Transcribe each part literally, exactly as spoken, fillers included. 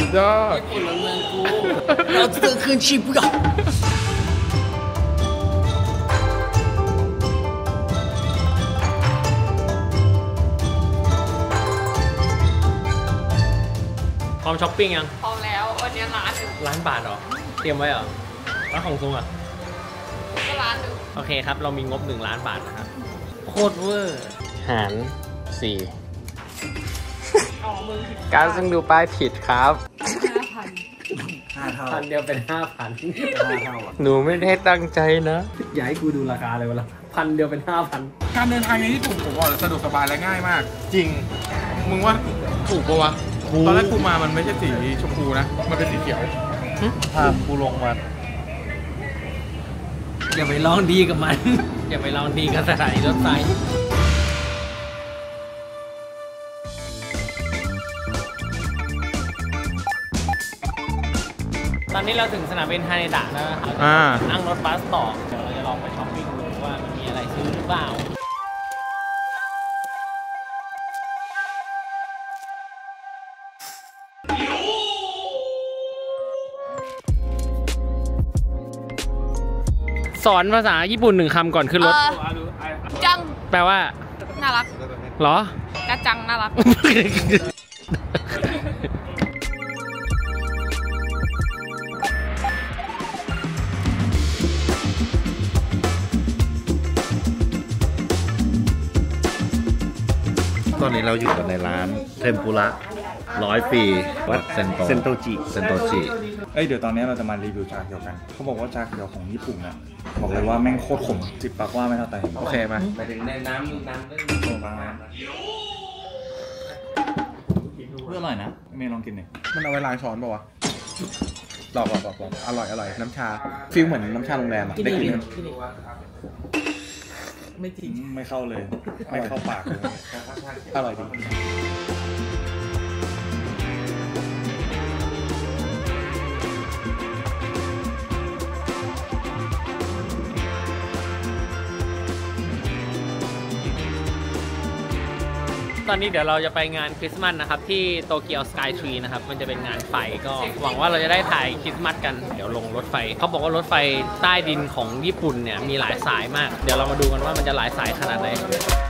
ยอดญี่ปุ่นเมืองกูเราจะคืนชีพก่อนพร้อมช้อปปิ้งยังพร้อมแล้ววันนี้ร้านหนึ่งร้านบาทเหรอเตรียมไว้เหรอร้านของซุงอ่ะก็ร้านหนึ่งโอเคครับเรามีงบหนึ่งล้านบาทนะครับโคตรเวอร์หารสี่การซึ่งดูป้ายผิดครับห้าพันห้าเท่าพันเดียวเป็นห้าพันห้าเท่าหนูไม่ได้ตั้งใจนะอย่าให้กูดูราคาเลยวะล่ะพันเดียวเป็นห้าพันการเดินทางในญี่ปุ่นผมว่าสะดวกสบายและง่ายมากจริงมึงว่าถูกปะวะตอนแรกกูมามันไม่ใช่สีชมพูนะมันเป็นสีเขียวพากูลงมาอย่าไปลองดีกับมันอย่าไปลองดีกับสถานีรถไฟตอนนี้เราถึงสนามบินฮาเนดะแล้วนะครับนั่งรถบัสต่อเดี๋ยวเราจะลองไปช้อปปิ้งดูว่ามันมีอะไรซื้อหรือเปล่าสอนภาษาญี่ปุ่นหนึ่งคำก่อนขึ้นรถจังแปลว่าน่ารักเหรอกระจังน่ารักตอนนี้เราอยู่กันในร้านเทมปุระร้อยปีวัดเซนโตเซนโตจิเซนโตจิเอ้ยเดี๋ยวตอนนี้เราจะมารีวิวชาเขียวกันเขาบอกว่าชาเขียวของญี่ปุ่นนะบอกเลยว่าแม่งโคตรขมจิบปากว่าไม่เท่าแต่โอเคไหมไปถึงในน้ำน้ำเล่นตรงกลางน้ำเพื่ออร่อยนะเมย์ลองกินหน่อยมันเอาไว้ล้างช้อนป่าววะหลอกหลอกหลอกหลอกอร่อยอร่อยน้ำชาฟิลเหมือนน้ำชาโรงแรมอะได้กินไม่จริงไม่เข้าเลยไม่เข้าปากเลยอร่อยดีตอนนี้เดี๋ยวเราจะไปงานคริสต์มาสนะครับที่โตเกียวสกายทรีนะครับมันจะเป็นงานไฟก็หวังว่าเราจะได้ถ่ายคริสต์มาสกันเดี๋ยวลงรถไฟเขาบอกว่ารถไฟใต้ดินของญี่ปุ่นเนี่ยมีหลายสายมากเดี๋ยวเรามาดูกันว่ามันจะหลายสายขนาดไหน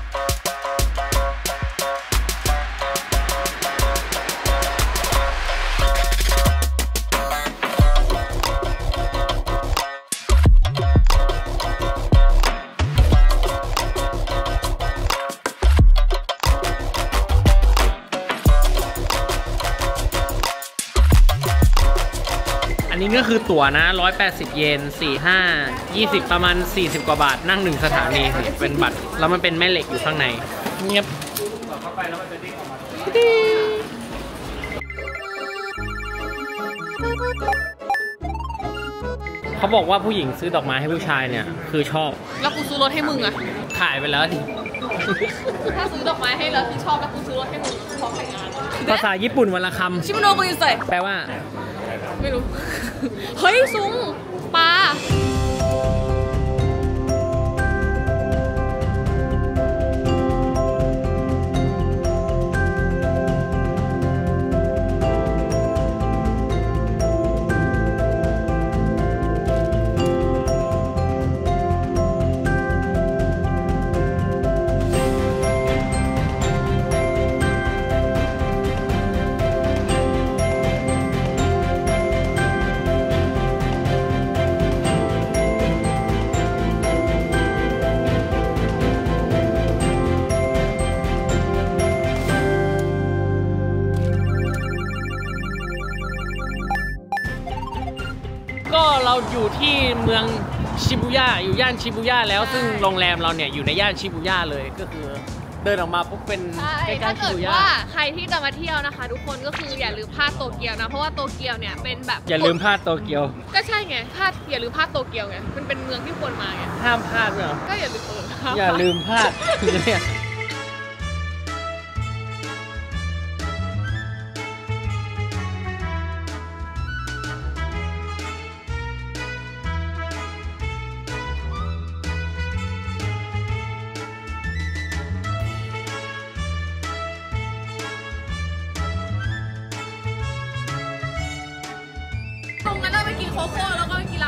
อันนี้ก็คือตั๋วนะหนึ่งร้อยแปดสิบเยนสี่ ห้า ยี่สิบประมาณสี่สิบกว่าบาทนั่งหนึ่งสถานีเป็นบัตรแล้วมันเป็นแม่เหล็กอยู่ข้างในเงียบเข้าไปแล้วมันจะดิ้งออกมาเขาบอกว่าผู้หญิงซื้อดอกไม้ให้ผู้ชายเนี่ยคือชอบแล้วกูซื้อรถให้มึงอะขายไปแล้วดิถ้าซื้อดอกไม้ให้แล้วคือชอบแล้วกูซื้อรถให้มึงพร้อมแต่งงานภาษาญี่ปุ่นวันละคำชิโมโนกุยิเซแปลว่าไม่รู้เฮ้ยซุงปลาก็เราอยู่ที่เมืองชิบูย่าอยู่ย่านชิบูย่าแล้วซึ่งโรงแรมเราเนี่ยอยู่ในย่านชิบูย่าเลยก็คือเดินออกมาปุ๊บเป็นใกล้ๆชิบูย่าถ้าเกิดว่าใครที่จะมาเที่ยวนะคะทุกคนก็คืออย่าลืมพลาดโตเกียวนะเพราะว่าโตเกียวเนี่ยเป็นแบบอย่าลืมพลาดโตเกียวก็ใช่ไงพลาดอย่าลืมพลาดโตเกียวไงมันเป็นเมืองที่ควรมาไงห้ามพลาดเหรอก็อย่าลืมอย่าลืมพลาดเนี่ย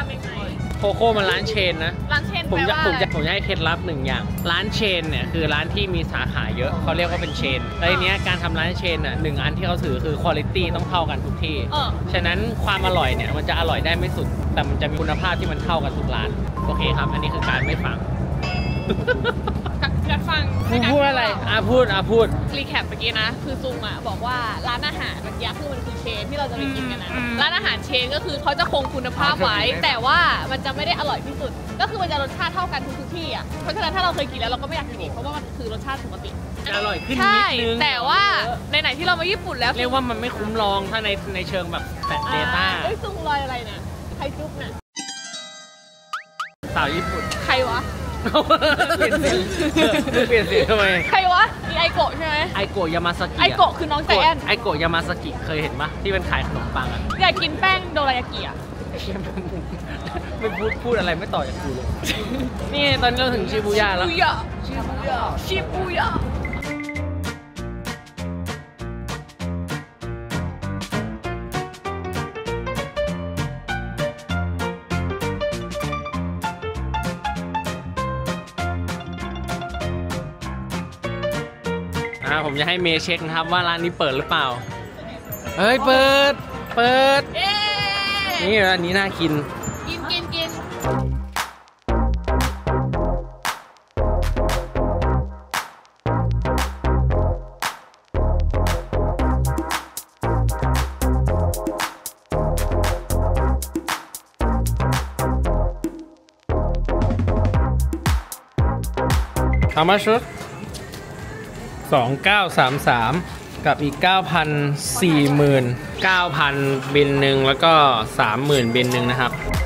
ยังไงโคโค่มันร้านเชนนะร้านเชนผมแปลจะว่าผมจะผมจะให้เคล็ดลับหนึ่งอย่าง ร้านเชนเนี่ยคือร้านที่มีสาขาเยอะเขาเรียกว่าเป็นเชนแล้วทีเนี้ยการทำร้านเชนอ่ะหนึ่งอันที่เขาถือคือคุณภาพต้องเท่ากันทุกที่เออฉะนั้นความอร่อยเนี่ยมันจะอร่อยได้ไม่สุด แต่มันจะมีคุณภาพที่มันเท่ากันทุกร้านโอเคครับอันนี้คือการไม่ฟังกัดฟังพูดพูดอะไรอ่ะพูดอ่ะพูดรีแคปเมื่อกี้นะคือซุงอ่ะบอกว่าร้านอาหารเมื่อกี้คือมันคือเชนที่เราจะไปกินกันนะร้านอาหารเชนก็คือเขาจะคงคุณภาพไว้แต่ว่ามันจะไม่ได้อร่อยที่สุด ก็คือมันจะรสชาติเท่ากันทุกที่อ่ะเพราะฉะนั้นถ้าเราเคยกินแล้วเราก็ไม่อยากกินอีกเพราะว่ามันคือรสชาติปกติจะอร่อยขึ้นใช่นิดนึงแต่ว่าในไหนๆที่เรามาญี่ปุ่นแล้วเรียกว่ามันไม่คุ้มลองถ้าในในเชิงแบบแฟตเดต้าเอ้ยซุงลอยอะไรนะใครจุ๊บน่ะสาวญี่ปุ่นใครวะเปลี่ยนสีเปลี่ยนสีทำไมใครวะอีไอโกะใช่ไหมไอโกะยามาสกิไอโกะคือน้องใจแอนไอโกะยามาสกิเคยเห็นปะที่เป็นขายขนมปังอ่ะอยากกินแป้งโดรายากิอ่ะไม่พูดพูดอะไรไม่ต่อจากกูเลย นี่ตอนนี้เราถึงชิบูย่าแล้วชิบูย่าชิบูย่าชิบูย่าอ่าผมจะให้เมย์เช็คนะครับว่าร้านนี้เปิดหรือเปล่า เฮ้ยเปิด เปิดเย้นี่ร้านนี้น่ากินกินกินกิน How much สองเก้าสามสามกับอีก เก้าพันสี่หมื่น เก้าพัน บินหนึ่งแล้วก็ สามหมื่น บินหนึ่งนะครับ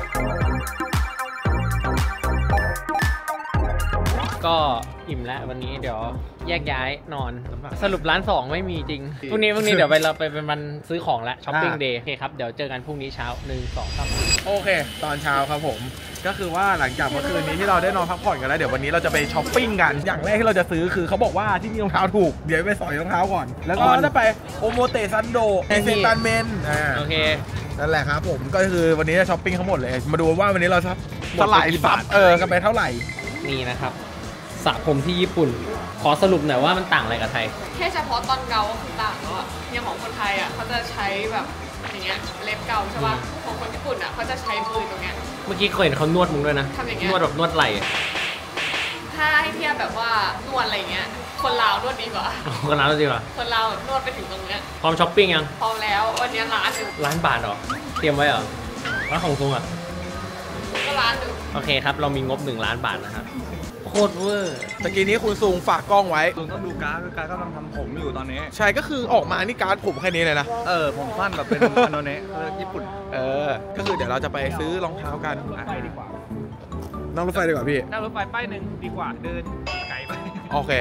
ก็อิ่มแล้ววันนี้เดี๋ยวแยกย้ายนอน สรุปร้านสองไม่มีจริง พรุ่งนี้พรุ่งนี้เดี๋ยวไปเราไปเป็นวันซื้อของแล้วช้อปปิ้งเดย์โอเคครับ เดี๋ยวเจอกันพรุ่งนี้เช้าหนึ่งสองครับโอเค ตอนเช้าครับผม ก็คือว่าหลังจากเมื่อคืนนี้ที่เราได้นอนพักผ่อนกันแล้วเดี๋ยววันนี้เราจะไปช้อปปิ้งกัน อย่างแรกที่เราจะซื้อคือเขาบอกว่าที่นี่รองเท้าถูก เดี๋ยวไปสอยรองเท้าก่อน แล้วก็ออนจะไปโอโมเตซันโดเอเซตันเมนอ่าโอเคนั่นแหละครับผมก็คือวันนี้จะช้อปปิ้งทั้งหมดเลย มาดูว่าวันนี้เราจะสลายซับเออกันไปเท่าไหร่นี่นะครับสระผมที่ญี่ปุ่น ขอสรุปหน่อยว่ามันต่างอะไรกับไทยแค่เฉพาะตอนเกาก็คือต่างแล้วอะอย่างของคนไทยอ่ะเขาจะใช้แบบอย่างเงี้ยเล็บเกาใช่ป่ะของคนญี่ปุ่นอ่ะเขาจะใช้มือตรงเนี้ยเมื่อกี้เคยเห็นเขานวดมึงด้วยนะทำอย่างเงี้ยนวดแบบนวดไหล่อะถ้าให้เทียบแบบว่านวดอะไรเงี้ยคนลาวนวดดีกว่าคนร้านเราดีกว่าคนลาวแบบนวดไปถึงตรงเนี้ยพร้อมช้อปปิ้งยังพอแล้ววันนี้ร้านหนึ่งร้านบาทเหรอ เตรียมไว้เหรอร้านของซุงอ่ะก็ร้านหนึ่งโอเคครับ เรามีงบหนึ่งล้านบาทนะครับโคตรเวอร์ตะกี้นี้คุณซุงฝากกล้องไว้ลุงต้องดูการ์ดคือการ์ดกำลังทำผมอยู่ตอนนี้ใช่ก็คือออกมานี่การ์ดผมแค่นี้เลยนะเออ ผมสั้นแบบเป็น อโนเนะเออญี่ปุ่นเออ ก็คือเดี๋ยวเราจะไปซื้อรองเท้ากันอ่ะไปดีกว่านั่งรถไฟดีกว่าพี่นั่งรถไฟป้ายหนึ่งดีกว่าเดินไกลไปโอเค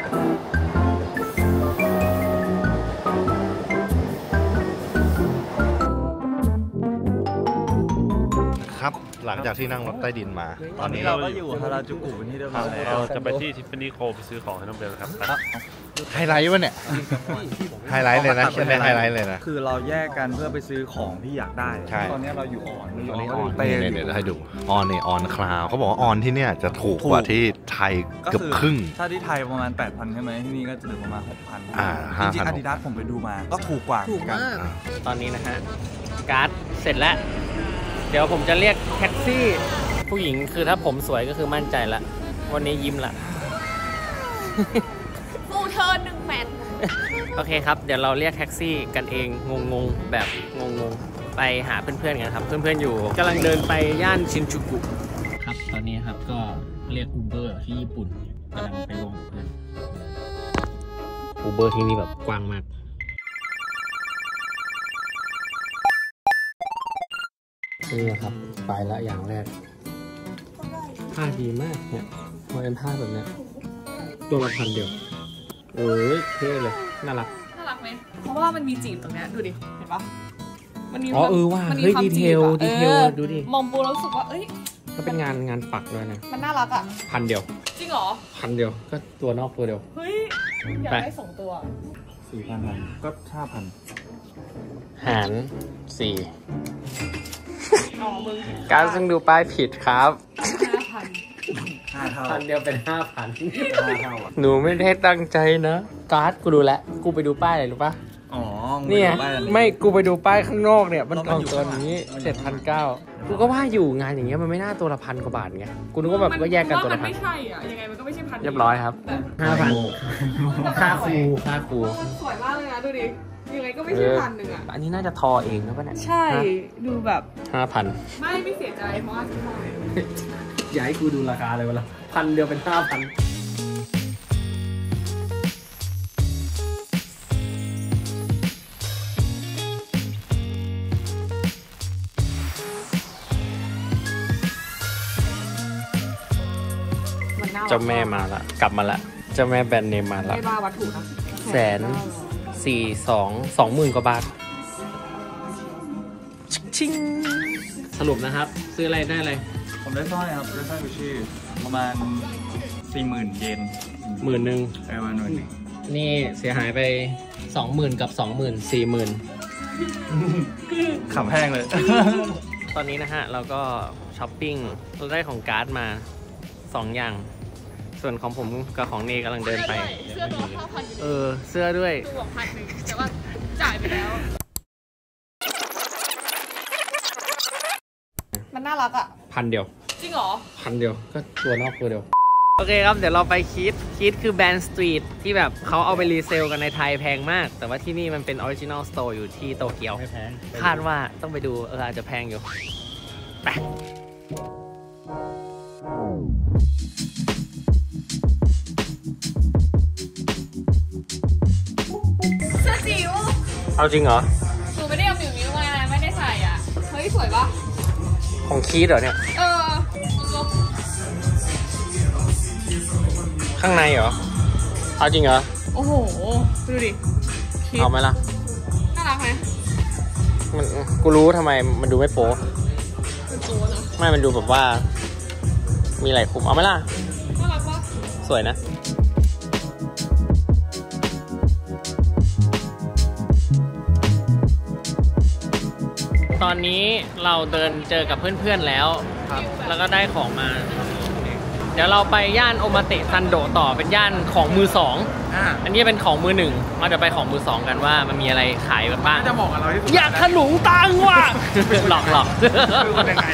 ครับ หลังจากที่นั่งรถใต้ดินมาตอนนี้เราก็อยู่ฮาราจูกุเป็นที่เรียบร้อยแล้วเราจะไปที่ทิฟฟานี่โคไปซื้อของให้น้องเบลครับไฮไลท์วะเนี่ย ไฮไลท์เลยนะใช่ไหมไฮไลท์เลยนะคือเราแยกกันเพื่อไปซื้อของที่อยากได้ใช่ตอนนี้เราอยู่อ่อนตอนนี้ออนเต้เนี่ยอเดี๋ยวยู่ให้ดู ออนเนี่ยออนคลาวเขาบอกว่าออนที่เนี่ยจะถูกกว่าที่ไทยเกือบครึ่งถ้าที่ไทยประมาณ แปดพัน ใช่ไหมที่นี่ก็จะเหลือประมาณ หกพันอ่าจริงๆห้าพันอาดิดาสผมไปดูมา ก็ถูกกว่าถูกมากนอ่าตอนนี้นะฮะ การ์ดเสร็จแล้ว เดี๋ยวผมจะเรียกแท็กซี่ ผู้หญิงคือถ้าผมสวยก็คือมั่นใจละ วันนี้ยิ้มละฟูเทิร์นหนึ่งแมตช์โอเคครับ เดี๋ยวเราเรียกแท็กซี่กันเองงงๆแบบงงๆไปหาเพื่อนๆกันครับ เพื่อนๆอยู่กำลังเดินไปย่านชินจูกุครับตอนนี้ครับก็เรียกอูเบอร์ที่ญี่ปุ่นกำลังไปลงเพื่อนอูเบอร์ที่นี่แบบกว้างมากนี่ครับไปละอย่างแรกผ้าดีมากเนี่ยมันเป็นผ้าแบบเนี้ยตัวละพันเดียวโอ้ยเท่เลยน่ารักน่ารักไหมเพราะว่ามันมีจีบตรงเนี้ยดูดิ เห็นปะมันมีอ๋อเออว่ะมันมีเฮ้ยความดีเทลจีบอะดีเทลออดูดิมองปูแล้วรู้สึกว่าเอ้ยก็เป็นงานงานปักด้วยนะมันน่ารักอ่ะพันเดียวจริงเหรอพันเดียวก็ตัวนอกตัวเดียวเฮ้ย อยากไปได้สองตัวสี่พันก็ห้าพันหารสี่การซึ่งดูป้ายผิดครับห้าเท่าพันเดียวเป็นห้าพันห้าเท่าอ่ะหนูไม่ได้ตั้งใจนะการ์ดกูดูแลกูไปดูป้ายอะไรรู้ปะอ๋อเนี่ยบ้านไม่กูไปดูป้ายข้างนอกเนี่ยมันเรากก็ล่องอยู่ตัวนี้เจ็ดพันเก้ากูก็ว่าอยู่งานอย่างเงี้ยมันไม่น่าตัวละพันกว่าบาทไงกูนึกว่าแบบก็แยกกันตัวละพันไม่ใช่อ่ะยังไงมันก็ไม่ใช่พันเรียบร้อยครับห้าพันค่าครูค่าครูสวยมากเลยนะดูดิยังไงก็ไม่ใช่พันหนึ่งอ่ะอันนี้น่าจะทอเองนะป่ะเนี่ยใช่ดูแบบห้าพันไม่ไม่เสียใจเพราะว่าซื้อมาอย่าให้กูดูราคาเลยวะล่ะพันเดียวเป็นห้าพันเจ้าแม่มาละกลับมาละเจ้าแม่แบรนด์เนมมาละไม่บ้าวัตถุนะแสนสี่สองสองหมื่นกว่าบาทชิงสรุปนะครับ ซื้ออะไรได้อะไรผมได้สร้อยครับได้สร้อยกุชชี่ประมาณสี่หมื่นเยนหมื่นหนึ่งประมาณหมื่นหนึ่งนี่เสียหายไปสองหมื่นกับสองหมื่นสี่หมื่นขำแห้งเลยตอนนี้นะฮะ เราก็ช้อปปิ้งเราได้ของการ์ดมาสองอย่าง ส่วนของผมกับของเนกำลังเดินไปเสื้อตัวเข้าพันอยู่เออ เสื้อด้วยตัวพันหนึ่งแต่ว่าจ่ายไปแล้ว มันน่ารักอ่ะพันเดียวจริงเหรอพันเดียวก็ตัวนอกตัวเดียว โอเคครับ เดี๋ยวเราไปคิดคิดคือแบรนด์สตรีทที่แบบเขาเอาไปรีเซลกันในไทยแพงมาก แต่ว่าที่นี่มันเป็นออริจินอลสโตร์อยู่ที่โตเกียวไม่แพงคาดว่าต้องไปดูเอออาจจะแพงอยู่ไปเสื้อจิ๋วเอาจริงเหรอหนูไม่ได้เอาหมิวนิ้วมาไม่ได้ใส่อ่ะ เฮ้ยสวยปะของคิดเหรอเนี่ยเออข้างในเหรอ เอาจริงเหรอโอ้โห ดูดิเอาไหมล่ะน่ารักไหมมันกูรู้ทำไมมันดูไม่โป๊เป็นตัวเนอะไม่มันดูแบบว่า มีหลายคุมเอาไหมล่ะน่ารักปะสวยนะ ตอนนี้เราเดินเจอกับเพื่อนๆแล้วครับแล้วก็ได้ของมา เดี๋ยวเราไปย่านโอมาเตะซันโดต่อเป็นย่านของมือสองอ่าอันนี้เป็นของมือหนึ่งเราจะไปของมือสองกันว่ามันมีอะไรขายบ้างจะบอกกับเราที่สุดอยากขนุงตังว่ะ หลอกหลอกคือคนยังไง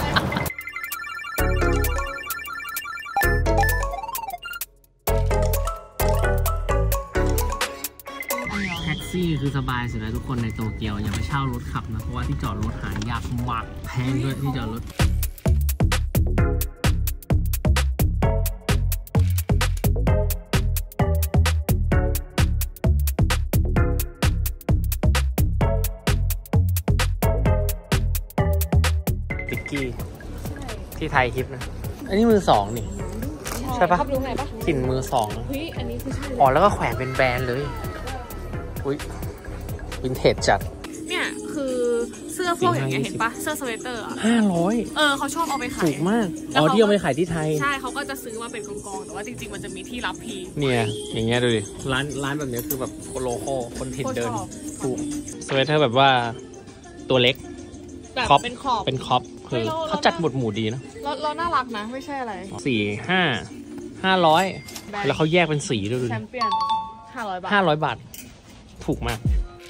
แท็กซี่คือสบายสุดแล้วทุกคนในโตเกียวอย่าไปเช่ารถขับนะเพราะว่าที่จอดรถหายากมากแพงด้วยที่จอดรถติ๊กกี้ที่ไทยฮิปนะอันนี้มือสองนี่ใช่ปะขับรู้ไงปะกลิ่นมือสองนะเฮ้ย อันนี้คือใช่อ๋อแล้วก็แขวนเป็นแบรนด์เลยอุ้ยวินเทจจัดเนี่ยคือเสื้อพวกอย่างเงี้ยเห็นปะเสื้อสเวตเตอร์อ่ะห้าร้อยเออเขาชอบเอาไปขายถูกมากแล้วอ๋อเขาที่เอาไปขายที่ไทยใช่เขาก็จะซื้อมาเป็นกองๆแต่ว่าจริงๆมันจะมีที่รับพีเนี่ยอย่างเงี้ยดูดิร้านร้านแบบเนี้ยคือแบบโลโก้คนถิ่นเดินคนชอบถูกสเวตเตอร์แบบว่าตัวเล็กแบบครอปเป็นขอบเป็นคอปคือไม่แล้วเขาจัดหมวดหมู่ดีนะเราเราน่ารักนะ ไม่ใช่อะไรสี่ห้าห้าร้อยแบรนด์แล้วเขาแยกเป็นสีด้วยดูแชดิมเปี้ยนห้าร้อยบาทห้าร้อยบาท ถูกมาก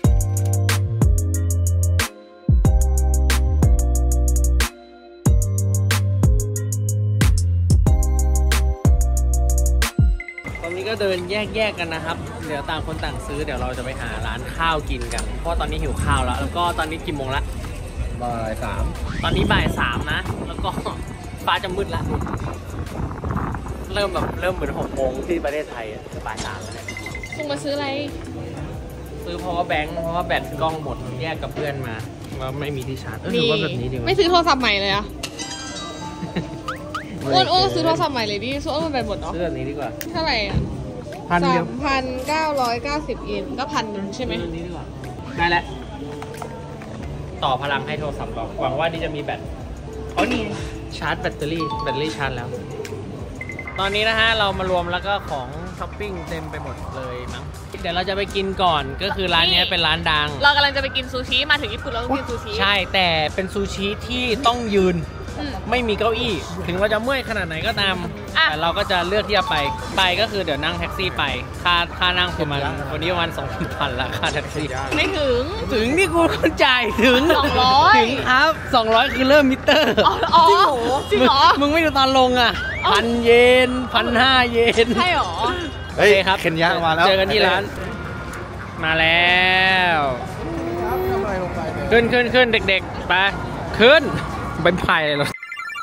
ตอนนี้ก็เดินแยกๆกันนะครับ เดี๋ยวต่างคนต่างซื้อ เดี๋ยวเราจะไปหาร้านข้าวกินกัน เพราะตอนนี้หิวข้าวแล้ว แล้วก็ตอนนี้กี่โมงละบ่ายสามตอนนี้บ่ายสามนะ แล้วก็ ฟ้าจะมืดละ เริ่มแบบเริ่มเหมือนหกโมงที่ประเทศไทยอะจะบ่ายสามแล้วเนี่ยคุณมาซื้ออะไรซื้อ power bank เพราะว่าแบตกล้องหมดแยกกับเพื่อนมาว่าไม่มีที่ชาร์จเออถือว่าแบบนี้ดีไหมไม่ซื้อโทรศัพท์ใหม่เลยอะอ้วนอ้วนซื้อโทรศัพท์ใหม่เลยดิซื้ออ้วนมันไปหมดเนาะซื้อแบบนี้ดีกว่าเท่าไหร่อะพันเดียวสามพันเก้าร้อยเก้าสิบเยนก็พันหนึ่งใช่ไหมซื้อแบบนี้ดีกว่าได้แล้วต่อพลังให้โทรศัพท์เราหวังว่านี่จะมีแบตอ๋อนี่ชาร์จแบตเตอรี่แบตเตอรี่ชาร์จแล้ว ตอนนี้นะฮะเรามารวมแล้วก็ของช้อปปิ้งเต็มไปหมดเลยมั้งเดี๋ยวเราจะไปกินก่อนก็คือร้านนี้เป็นร้านดังเรากำลังจะไปกินซูชิมาถึงญี่ปุ่นเราต้องกินซูชิใช่แต่เป็นซูชิที่ต้องยืนไม่มีเก้าอี้ถึงเราจะเมื่อยขนาดไหนก็ตามแต่เราก็จะเลือกที่จะไปไปก็คือเดี๋ยวนั่งแท็กซี่ไปค่าค่านั่งประมาณวันนี้ประมาณสองพันละค่าแท็กซี่ไม่ถึงถึงที่กูคนจ่ายถึงสองร้อยถึงครับสองร้อยคือเริ่มมิเตอร์อ๋อจริงเหรอมึงไม่ดูตอนลงอ่ะพันเยนพันห้าเยนใช่หรอโอเคครับเคนยะมาแล้วเจอกันที่ร้านมาแล้วขึ้นขึ้นขึ้นเด็กๆไปขึ้นเป็นไผ่เลยเหรอ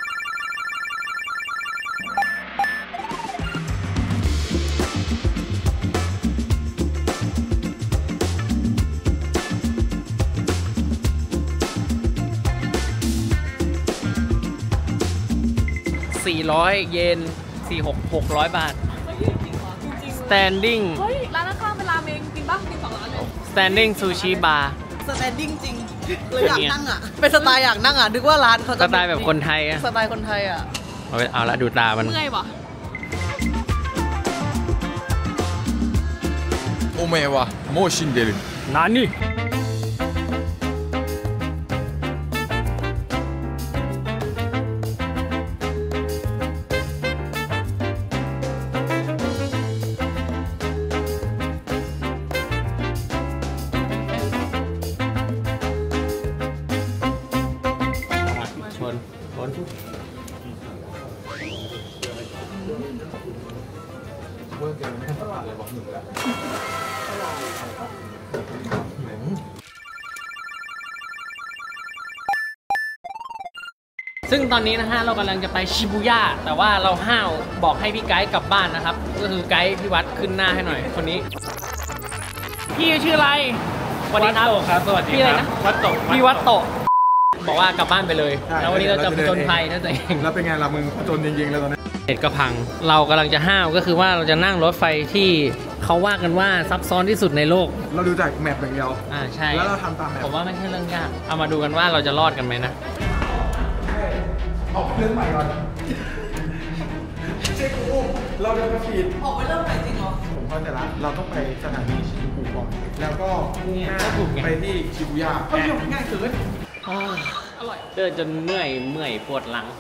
สี่ร้อยเยนสี่หกหกร้อยบาท standing เฮ้ยร้านข้างเป็นราเมงกินบ้างกินสองร้านเลย standing sushi bar standing จริงเลยอยากนั่งอ่ะเป็นสไตล์อยากนั่งอ่ะนึกว่าร้านเขาจะสไตล์แบบคนไทยอ่ะสไตล์คนไทยอ่ะเอาเอาละดูตามันเมื่อยปะโอเมะวะโมชินเดรุนานี่ซึ่งตอนนี้นะฮะเรากำลังจะไปชิบูย่าแต่ว่าเราห้าวบอกให้พี่ไกด์กลับบ้านนะครับก็คือไกด์พี่วัดขึ้นหน้าให้หน่อยคนนี้พี่ชื่ออะไรสวัสดีครับสวัสดีครับวัดโตพี่วัดโตบอกว่ากลับบ้านไปเลยแล้ววันนี้เราจะผจญภัยนั่นเองแล้วเป็นไงล่ะมึงผจญจริงๆแล้วตอนนี้เน็ตก็พังเรากำลังจะห้าวก็คือว่าเราจะนั่งรถไฟที่เขาว่ากันว่าซับซ้อนที่สุดในโลกเราดูจากแมปอย่างเดียวอ่าใช่แล้วเราทำตามแมปผมว่าไม่ใช่เรื่องยากเอามาดูกันว่าเราจะรอดกันไหมนะออกเครื่องใหม่ก่อนเช็คกูเราจะไปฟีดออกไปเริ่มใหม่จริงเหรอผมเข้าใจละเราต้องไปสถานีชิบูก่อนแล้วก็มุ่งหน้าไปที่ชิบูย่าก็อยู่ง่ายสุดอร่อยเดินจนเมื่อยเมื่อยปวดหลัง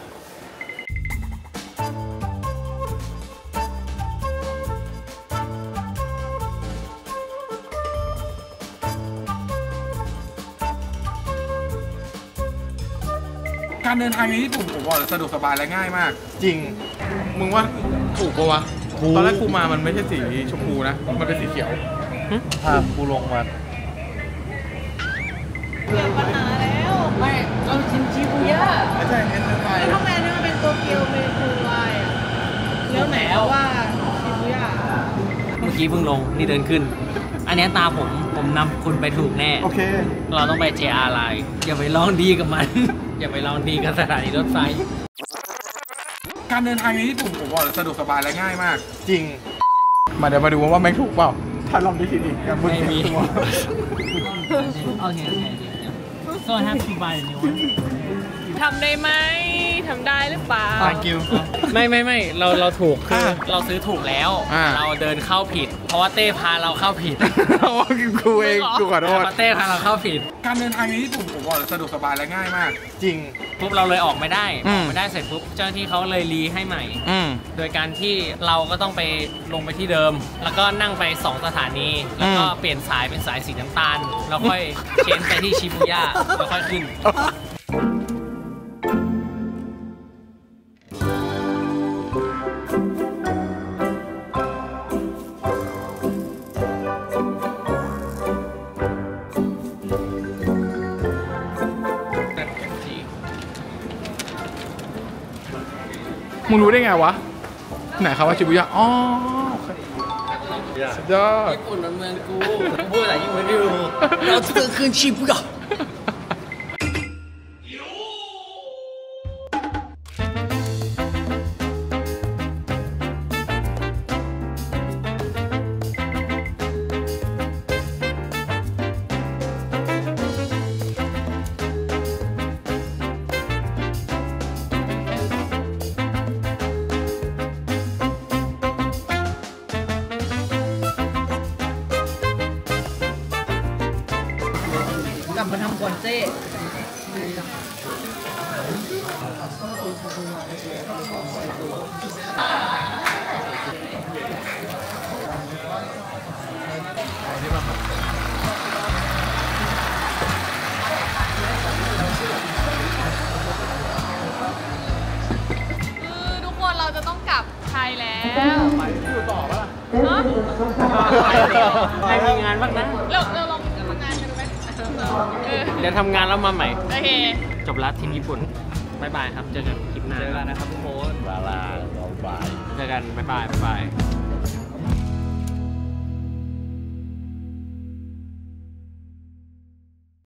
การเดินทางในญี่ปุ่นผมบอกเลยสะดวกสบายและง่ายมากจริงมึงว่าถูกปะวะตอนแรกกูมามันไม่ใช่สีชมพูนะมันเป็นสีเขียวพากูลงมาเกิดปัญหาแล้วไม่เอาชินชิบูย่าไม่ใช่เอ็นไทยทำไมนี่มันเป็นโตเกียวเมโทรไลน์แล้วไหนว่าชิบูย่าเมื่อกี้เพิ่งลงนี่เดินขึ้นอันนี้ตาผมผมนำคุณไปถูกแน่โอเคเราต้องไป เจ อาร์ Line อย่าไปลองดีกับมันอย่าไปลองดีกับสถานีรถไฟการเดินทางในญี่ปุ่นผมบอกเลยสะดวกสบายและง่ายมากจริงมาเดี๋ยวมาดูว่าแม่งถูกเปล่าถ้าลองดีทีๆกันไม่มีโอเคโอเคโซ่แฮปปี้บายนิวทำได้ไหมทำได้หรือเปล่า thank you ไม่ไม่ไม่เราเราถูกคือเราซื้อถูกแล้วเราเดินเข้าผิดเพราะว่าเต้พาเราเข้าผิดกูเองกูขอโทษเต้พาเราเข้าผิดการเดินทางในญี่ปุ่นผมบอกเลยสะดวกสบายและง่ายมากจริงปุ๊บเราเลยออกไม่ได้ออกไม่ได้เสร็จปุ๊บเจ้าหน้าที่เขาเลยรีให้ใหม่โดยการที่เราก็ต้องไปลงไปที่เดิมแล้วก็นั่งไปสองสถานีแล้วก็เปลี่ยนสายเป็นสายสีน้ำตาลแล้วค่อยเชนไปที่ชิบูย่าแล้วค่อยขึ้นมึงรู้ได้ไงวะไหนครับว่าชิบูย่าอ๋อสุดยอดญี่ปุ่นมันเมืองกูพูดอะไรญี่ปุ่นอยู่เราจะคืนชิบูย่าลับมาทำกวนเจ้คือทุกคนเราจะต้องกลับไทยแล้วไปอยู่ต่อปะล่ะไม่มีงานบ้างนะเราเราลองทำงานกันดูไหมเดี๋ยวทำงานแล้วมาใหม่โอเคจบแล้วทีมญี่ปุ่นบายบายครับเจอกันคลิปหน้าเจอกันนะครับทุกคนลาลาเราบายเจอกันบายบายบายบาย